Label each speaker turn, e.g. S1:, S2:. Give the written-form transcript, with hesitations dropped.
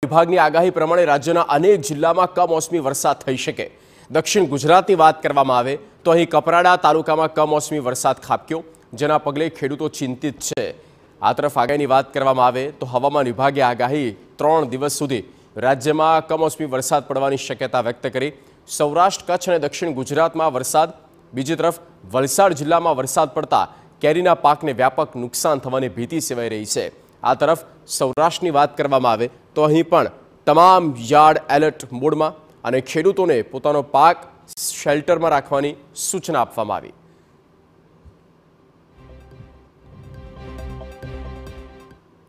S1: વિભાગની આગાહી પ્રમાણે રાજ્યના અનેક જિલ્લામાં કમોસમી વરસાદ થઈ શકે। દક્ષિણ ગુજરાતની વાત કરવામાં આવે તો અહીં કપરાડા તાલુકામાં કમોસમી વરસાદ ખાબક્યો, જેના પગલે ખેડૂતો ચિંતિત છે। આ તરફ આગાહીની વાત કરવામાં આવે તો હવામાન વિભાગે આગાહી 3 દિવસ સુધી રાજ્યમાં કમોસમી વરસાદ પડવાની શક્યતા વ્યક્ત કરી। સૌરાષ્ટ્ર, કચ્છ અને દક્ષિણ ગુજરાતમાં વરસાદ, બીજી તરફ વલસાડ જિલ્લામાં વરસાદ પડતા કેરીના પાકને વ્યાપક નુકસાન થવાની ભીતિ સેવાઈ રહી છે। આ તરફ સૌરાષ્ટ્રની વાત કરવામાં આવે તો અહીં પણ તમામ યાર્ડ એલર્ટ મોડમાં અને ખેડૂતોને પોતાનો પાક શેલ્ટરમાં રાખવાની સૂચના આપવામાં આવી।